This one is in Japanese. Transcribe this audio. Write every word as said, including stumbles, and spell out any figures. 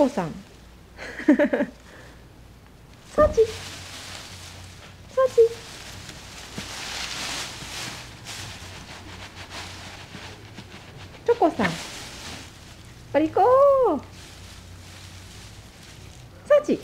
コさん。サチ。サチ。チョコさん。パリコー。サチ。